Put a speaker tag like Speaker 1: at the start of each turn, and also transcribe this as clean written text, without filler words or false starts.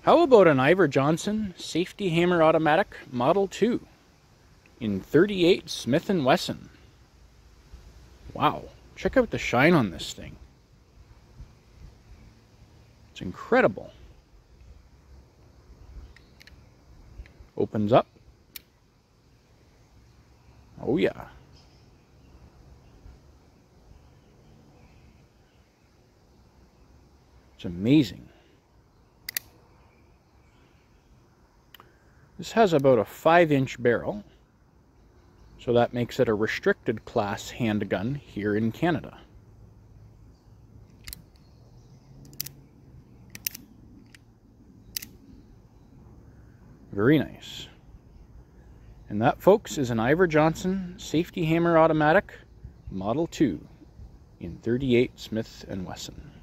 Speaker 1: How about an Iver Johnson safety hammer automatic Model 2 in 38 Smith & Wesson? Wow, check out the shine on this thing. It's incredible. Opens up. Oh yeah. It's amazing. This has about a 5-inch barrel, so that makes it a restricted class handgun here in Canada. Very nice. And that, folks, is an Iver Johnson safety hammer automatic Model 2 in 38 Smith & Wesson.